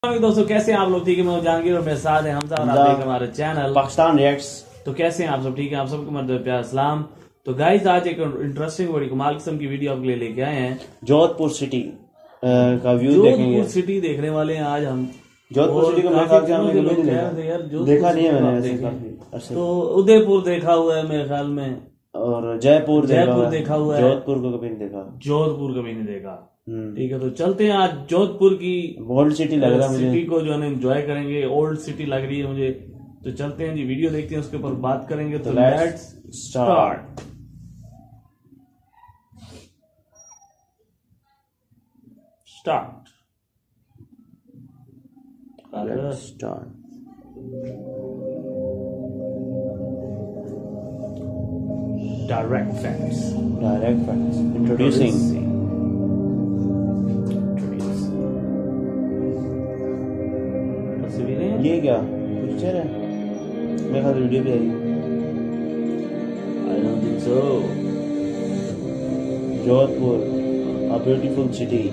दोस्तों कैसे हैं आप लोग? ठीक है, मैं जहांगीर और मेरे साथ हैं हमजा और आप देख हमारे चैनल पाकिस्तान रिएक्ट्स। तो कैसे हैं आप सब? ठीक है, आप सबको मेरा प्यार सलाम। तो गाइस आज एक इंटरेस्टिंग बड़ी कमाल किस्म की वीडियो आपके लिए लेके आए हैं। जोधपुर सिटी का व्यू देखेंगे। जोधपुर सिटी देखने वाले हैं आज हम। जोधपुर सिटी को मेरे ख्याल से हमने कभी देखा नहीं है मैंने ऐसे। तो उदयपुर देखा हुआ है मेरे ख्याल में, और जयपुर देखा हुआ है। जोधपुर को कभी नहीं देखा। जोधपुर कभी नहीं देखा। ठीक है, तो चलते हैं आज जोधपुर की ओल्ड सिटी लग रहा है मुझे। सिटी को जो है एंजॉय करेंगे। ओल्ड सिटी लग रही है मुझे। तो चलते हैं जी, वीडियो देखते हैं, उसके ऊपर बात करेंगे। तो let's start. Direct facts. Introducing. ये क्या पिक्चर है? मेरे ख्याल वीडियो भी आई। I don't think so. Jodhpur, a beautiful city.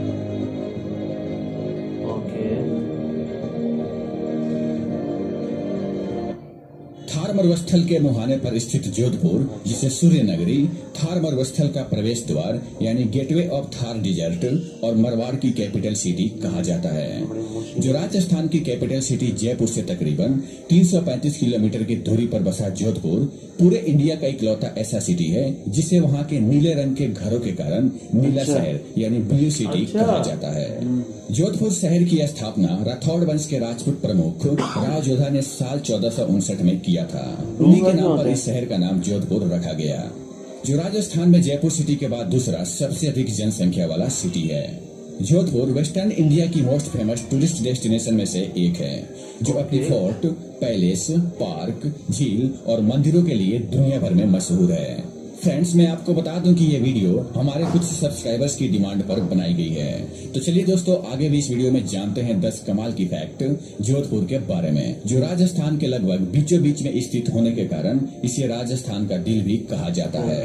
Thar मरुस्थल के मुहाने पर स्थित जोधपुर, जिसे सूर्य नगरी, थार मरुस्थल का प्रवेश द्वार यानी गेटवे ऑफ थार डिजर्ट और मारवाड़ की कैपिटल सिटी कहा जाता है। जो राजस्थान की कैपिटल सिटी जयपुर से तकरीबन 335 किलोमीटर की दूरी पर बसा जोधपुर पूरे इंडिया का इकलौता ऐसा सिटी है जिसे वहाँ के नीले रंग के घरों के कारण नीला शहर यानी ब्लू सिटी कहा जाता है। जोधपुर शहर की स्थापना राठौड़ वंश के राजपूत प्रमुख राव जोधा ने साल 1459 में किया था। उन्हीं के नाम पर इस शहर का नाम जोधपुर रखा गया, जो राजस्थान में जयपुर सिटी के बाद दूसरा सबसे अधिक जनसंख्या वाला सिटी है। जोधपुर वेस्टर्न इंडिया की मोस्ट फेमस टूरिस्ट डेस्टिनेशन में से एक है, जो अपनी फोर्ट, पैलेस, पार्क, झील और मंदिरों के लिए दुनिया भर में मशहूर है। फ्रेंड्स, मैं आपको बता दूं कि ये वीडियो हमारे कुछ सब्सक्राइबर्स की डिमांड पर बनाई गई है। तो चलिए दोस्तों, आगे भी इस वीडियो में जानते हैं 10 कमाल की फैक्ट जोधपुर के बारे में, जो राजस्थान के लगभग बीचों बीच में स्थित होने के कारण इसे राजस्थान का दिल भी कहा जाता है।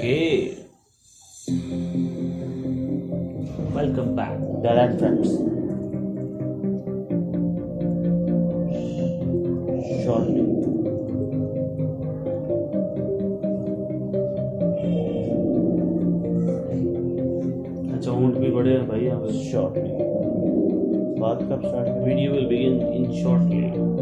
Welcome back. Direct facts. Shortly ऊंट भी बड़े हैं भाई यहाँ पे। शॉर्टली बात कब स्टार्ट करें? Video will begin in shortly.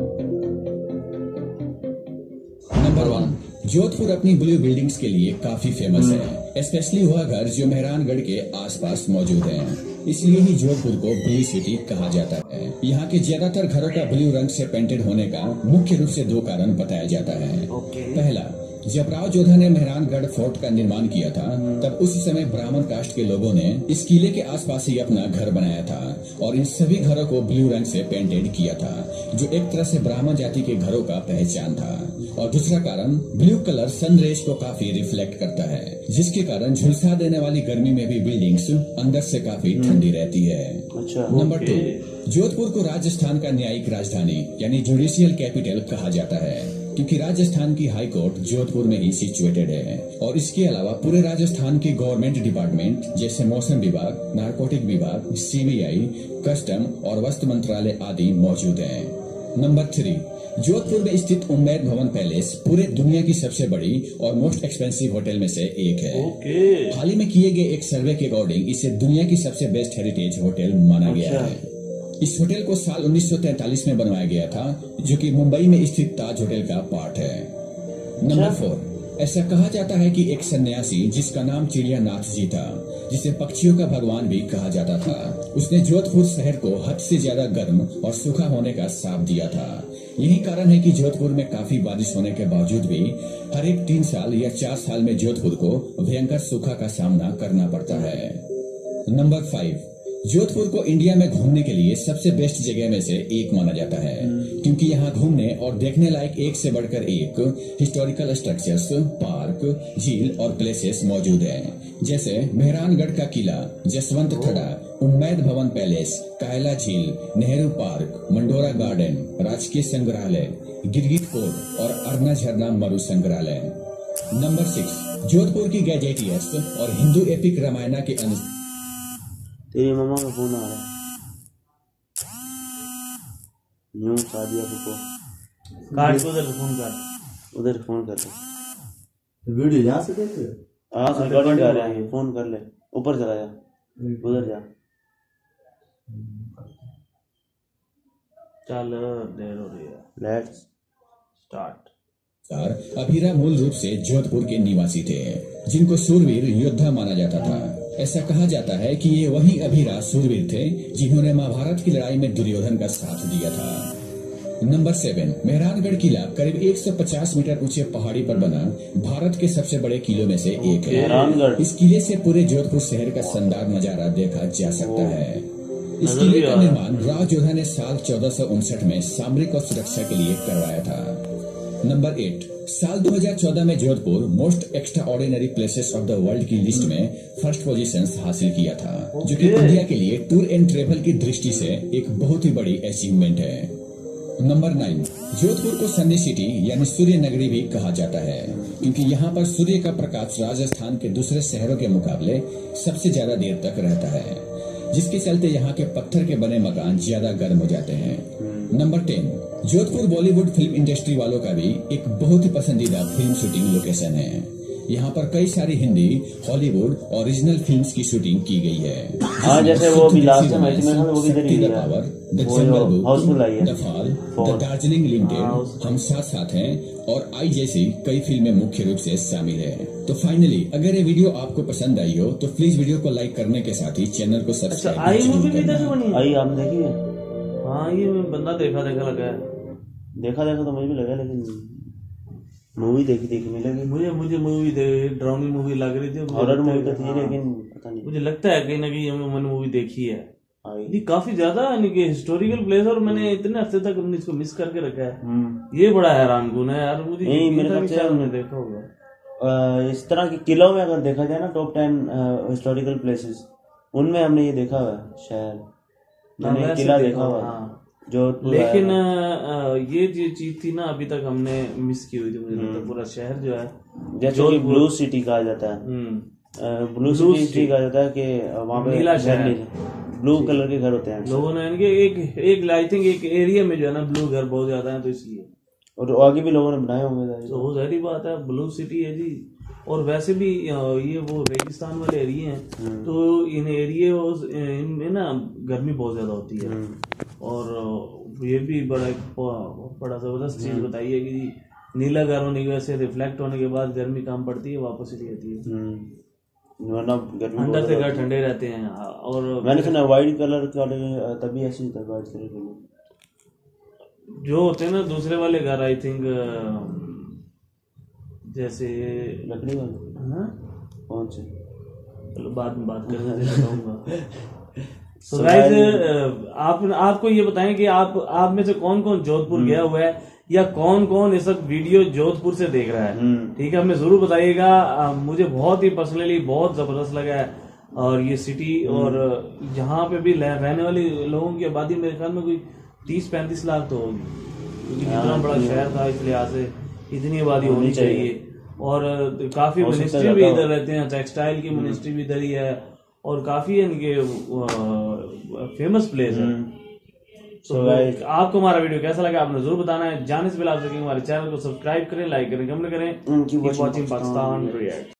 Number 1, Jodhpur अपनी ब्लू बिल्डिंग्स के लिए काफी फेमस है, स्पेशली वह घर जो मेहरानगढ़ के आसपास मौजूद हैं। इसलिए ही जोधपुर को ब्लू सिटी कहा जाता है। यहाँ के ज्यादातर घरों का ब्लू रंग से पेंटेड होने का मुख्य रूप से 2 कारण बताया जाता है। पहला, जब राव जोधा ने मेहरानगढ़ फोर्ट का निर्माण किया था, तब उस समय ब्राह्मण कास्ट के लोगों ने इस किले के आसपास ही अपना घर बनाया था और इन सभी घरों को ब्लू रंग से पेंटेड किया था, जो एक तरह से ब्राह्मण जाति के घरों का पहचान था। और दूसरा कारण, ब्लू कलर सन रेज को काफी रिफ्लेक्ट करता है, जिसके कारण झुलसा देने वाली गर्मी में भी बिल्डिंग्स अंदर से काफी ठंडी रहती है। नंबर 2, जोधपुर को राजस्थान का न्यायिक राजधानी यानी जुडिशियल कैपिटल कहा जाता है, क्योंकि राजस्थान की हाई कोर्ट जोधपुर में ही सिचुएटेड है। और इसके अलावा पूरे राजस्थान की गवर्नमेंट डिपार्टमेंट जैसे मौसम विभाग, नारकोटिक विभाग, सीबीआई, कस्टम और वस्त्र मंत्रालय आदि मौजूद हैं। नंबर 3, जोधपुर में स्थित उम्मैद भवन पैलेस पूरे दुनिया की सबसे बड़ी और मोस्ट एक्सपेंसिव होटल में से एक है। हाल ही में किए गए एक सर्वे के अकॉर्डिंग इसे दुनिया की सबसे बेस्ट हेरिटेज होटल माना गया है। इस होटल को साल 1943 में बनवाया गया था, जो कि मुंबई में स्थित ताज होटल का पार्ट है। नंबर 4, ऐसा कहा जाता है कि एक सन्यासी जिसका नाम चिड़ियानाथ जी था, जिसे पक्षियों का भगवान भी कहा जाता था, उसने जोधपुर शहर को हद से ज्यादा गर्म और सूखा होने का श्राप दिया था। यही कारण है कि जोधपुर में काफी बारिश होने के बावजूद भी हर एक 3 साल या 4 साल में जोधपुर को भयंकर सूखा का सामना करना पड़ता है। नंबर 5, जोधपुर को इंडिया में घूमने के लिए सबसे बेस्ट जगह में से एक माना जाता है, क्योंकि यहाँ घूमने और देखने लायक एक से बढ़कर एक हिस्टोरिकल स्ट्रक्चर्स, पार्क, झील और प्लेसेस मौजूद हैं, जैसे मेहरानगढ़ का किला, जसवंत थड़ा, उम्मैद भवन पैलेस, कायला झील, नेहरू पार्क, मंडोरा गार्डन, राजकीय संग्रहालय, गिरगिट कोट और अरना झरना मरु संग्रहालय। नंबर 6, जोधपुर की गैजेटियर्स और हिंदू एपिक रामायणा के अनुसार तेरी मम्मा का फोन आ रहा है। न्यू सादिया को काट को उधर फोन कर, उधर फोन कर ले। वीडियो यहाँ से देख रहे हो? हाँ रिकॉर्डिंग कर रहे हैं, फोन कर ले, ऊपर चला जा, उधर जा। चल देर हो रही है, लेट्स स्टार्ट। अभीरा मूल रूप से जोधपुर के निवासी थे, जिनको सूरवीर योद्धा माना जाता था। ऐसा कहा जाता है कि ये वही अभीरा सूरवीर थे जिन्होंने महाभारत की लड़ाई में दुर्योधन का साथ दिया था। नंबर 7, मेहरानगढ़ किला करीब 150 मीटर ऊंचे पहाड़ी पर बना भारत के सबसे बड़े किलों में से एक है। इस किले से पूरे जोधपुर शहर का शानदार नजारा देखा जा सकता है। इस किले का निर्माण राव जोधा ने साल 1459 में सामरिक और सुरक्षा के लिए करवाया था। नंबर 8, साल 2014 में Jodhpur most extraordinary places of the world की लिस्ट में फर्स्ट पोजीशन हासिल किया था, जो कि इंडिया के लिए टूर एंड ट्रेवल की दृष्टि से एक बहुत ही बड़ी अचीवमेंट है। नंबर 9, जोधपुर को सनी सिटी यानी सूर्य नगरी भी कहा जाता है, क्योंकि यहाँ पर सूर्य का प्रकाश राजस्थान के दूसरे शहरों के मुकाबले सबसे ज्यादा देर तक रहता है, जिसके चलते यहाँ के पत्थर के बने मकान ज्यादा गर्म हो जाते हैं। Number 10, Jodhpur Bollywood film industry वालों का भी एक बहुत ही पसंदीदा फिल्म शूटिंग लोकेशन है। यहाँ पर कई सारी हिंदी, हॉलीवुड ओरिजिनल फिल्म्स की शूटिंग की गई है। हाँ, जैसे वो भी लास्ट में वो भी the power, the jungle book, the fall, the Darjeeling limited, हम साथ साथ हैं और आई जैसी कई फिल्में मुख्य रूप से शामिल है। तो फाइनली अगर ये वीडियो आपको पसंद आई हो तो प्लीज वीडियो को लाइक करने के साथ ही चैनल को सब्सक्राइब आई मूवी भी इधर से बनी? आई आप देखिए। हाँ ये बंदा देखा लगा है, देखा तो मुझे भी लगा, लेकिन मूवी देखी नहीं लगी मुझे मूवी ड्राउनी मूवी लग रही थी, हॉरर मूवी तो थी, लेकिन पता नहीं, मुझे लगता है कहीं ना कहीं मैंने मूवी देखी है। ये काफी ज्यादा यानी कि हिस्टोरिकल प्लेस, और मैंने इतने हफ्ते तक इसको मिस करके रखा है। ये बड़ा हैरानकुन है यार, मुझे देखा होगा। इस तरह के किलों में अगर देखा जाए ना, टॉप 10 हिस्टोरिकल प्लेसेस, उनमें हमने ये देखा हुआ है शहर, मैंने किला देखा हुआ है जो। लेकिन ये जो चीज थी ना अभी तक हमने मिस की हुई थी, मुझे लगता है पूरा शहर जो है, जैसे कि ब्लू सिटी कहा जाता है, ब्लू सिटी कहा जाता है कि वहाँ पे नीला शहर, ब्लू कलर के घर होते हैं लोगों ने इनके एक आई थिंक एक एरिया में जो है ना ब्लू घर बहुत ज्यादा है, तो इसलिए, और आगे भी लोगों ने बनाए होंगे, तो वो जाहिर बात है ब्लू सिटी है जी। और वैसे भी ये वो रेगिस्तान वाले एरिया हैं, तो इन एरिया इनमें ना गर्मी बहुत ज्यादा होती है, और ये भी बड़ा जबरदस्त चीज बताई है कि नीला घर होने की वजह से रिफ्लेक्ट होने के बाद गर्मी कम पड़ती है, वापस चली जाती है, वरना गर्मी अंदर से घर ठंडे रहते हैं। और मैंने सुना व्हाइट कलर का तभी ऐसे होता है, व्हाइट कलर के जो होते हैं ना दूसरे वाले घर, आई थिंक जैसे लकड़ी वाले, हाँ कौन से, चलो बाद में बात करने से बताऊंगा। So गाइस, आपको ये बताएं कि आप में से कौन कौन जोधपुर गया हुआ है, या कौन कौन इस वक्त वीडियो जोधपुर से देख रहा है, ठीक है, हमें जरूर बताइएगा। मुझे बहुत ही पर्सनली बहुत जबरदस्त लगा है, और ये सिटी और यहाँ पे भी रहने वाले लोगों की आबादी मेरे ख्याल में कोई 30-35 लाख तो होगी, क्योंकि इतना बड़ा शहर था, इस लिहाज से इतनी आबादी होनी चाहिए। और काफी मिनिस्ट्री भी इधर रहते हैं, टेक्सटाइल की मिनिस्ट्री भी इधर ही है, और काफी इनके फेमस प्लेस है। तो आपको हमारा वीडियो कैसा लगा आपने जरूर बताना है। जाने से पहले आप सकेंगे हमारे चैनल को सब्सक्राइब करें, लाइक करें, कमेंट करें। Keep watching Pakistan react.